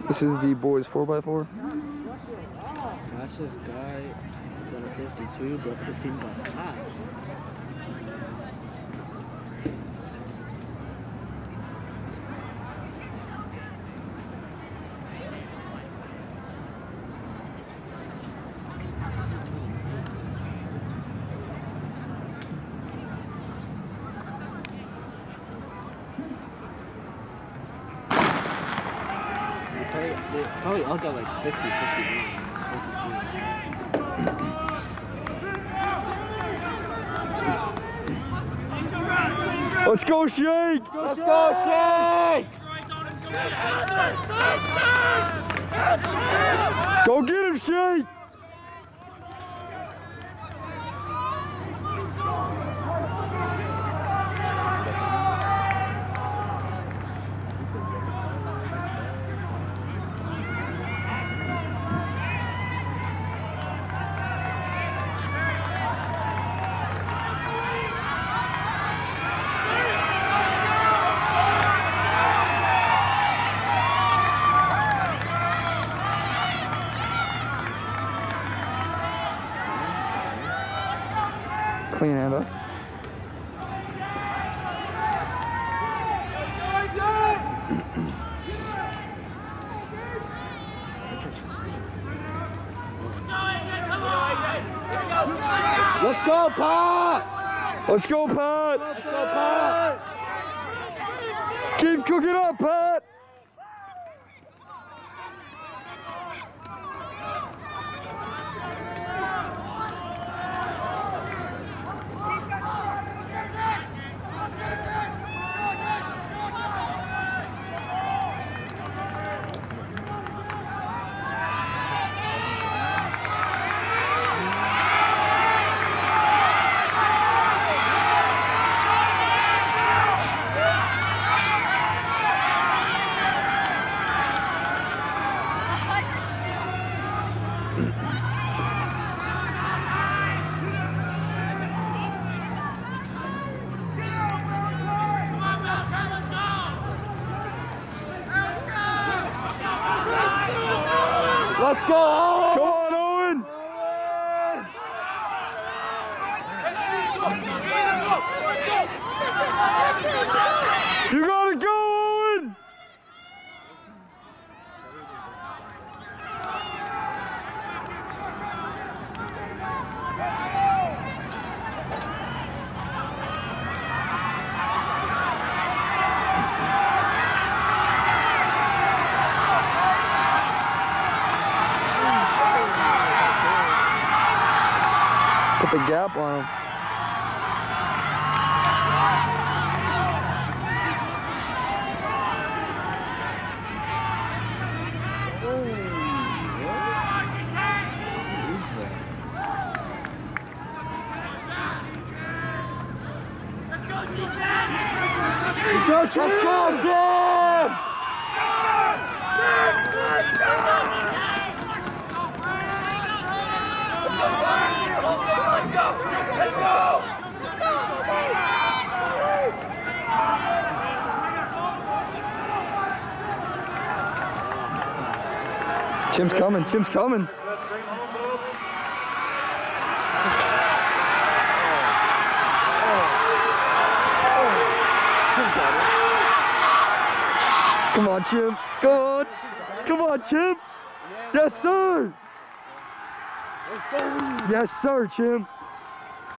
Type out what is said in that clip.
This is the boys 4x4. Fastest guy got a 52, but his team got passed. They probably all got like 50 wins. 52. Let's go, Shake! Let's go, Shake! Go get him, Shake! Clean handoff. Let's go, Pat! Let's go, Pat! Let's go, Pat! Keep cooking up, Pat! Let's go, Owen! Come on, Owen! You gotta go, Owen! Put the gap on him. Let's go, Jim! Let's go, Jim! Let's go! Let's go! Chim's coming, Chim's coming. Come on, Chim. Come on. Come on, Chim. Yes, sir. Let's go! Yes, sir, Chim.